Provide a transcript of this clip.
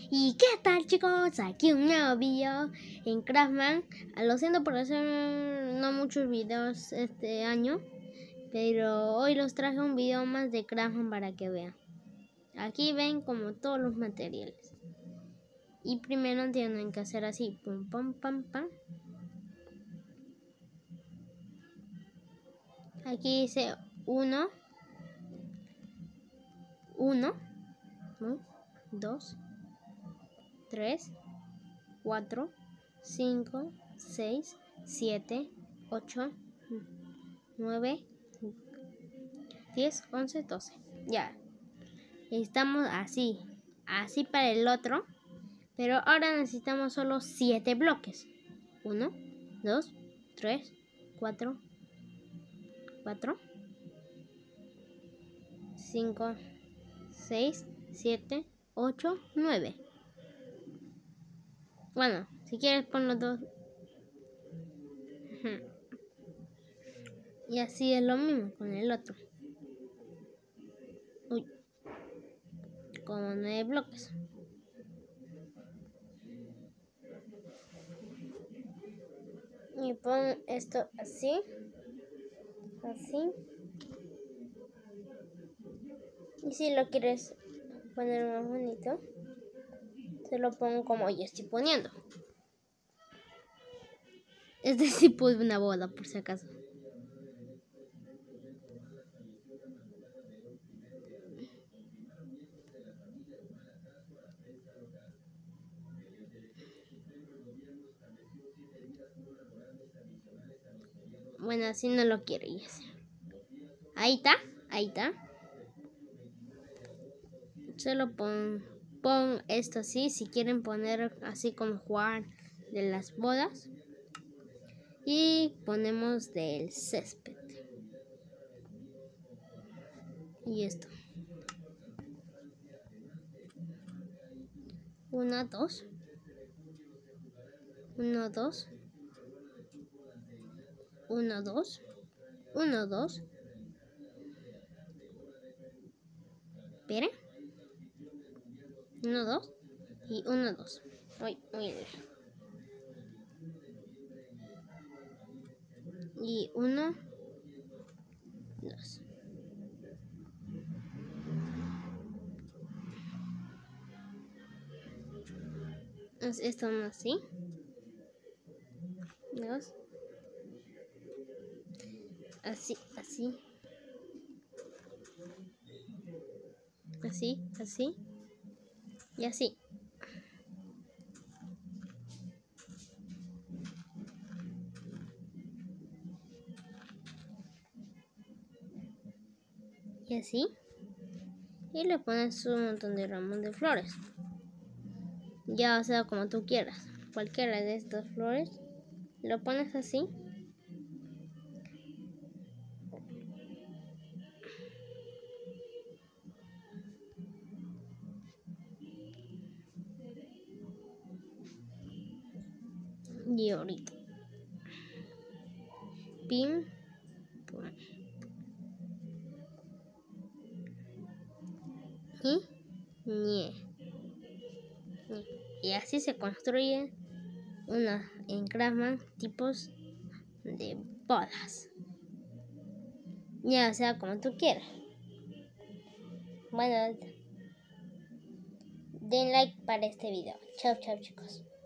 ¿Y qué tal, chicos? Aquí un nuevo video en Craftman. Lo siento por hacer no muchos videos este año, pero hoy los traje un video más de Craftman para que vean. Aquí ven como todos los materiales. Y primero tienen que hacer así, pum pam pam pam. Aquí dice 1, 2, 3, 4, 5, 6, 7, 8, 9, 10, 11, 12. Ya. Estamos así para el otro. Pero ahora necesitamos solo 7 bloques. 1, 2, 3, 4, 5, 6, 7, 8, 9. Bueno, si quieres pon los dos. Y así es lo mismo con el otro. Uy. Como 9 bloques. Y pon esto así. Así. Y si lo quieres poner más bonito, se lo pongo como yo estoy poniendo. Es decir, pues una boda por si acaso. Bueno, así no lo quiero ya. Ahí está. Solo pon esto así, si quieren poner así como jugar de las bodas. Y ponemos del césped. Y esto. 1, 2. 1, 2. 1, 2. 1, 2. Esperen. 1, 2. Y 1, 2. Uy. Y 1, 2. Esto no así. 2. Así. Y así. Y así. Y le pones un montón de ramos de flores. Ya sea como tú quieras. Cualquiera de estas flores. Lo pones así. Y ahorita. Pim. Pum. Y ñe. Y así se construye en Craftman tipos de bodas. Ya sea como tú quieras. Bueno, den like para este video. Chao chicos.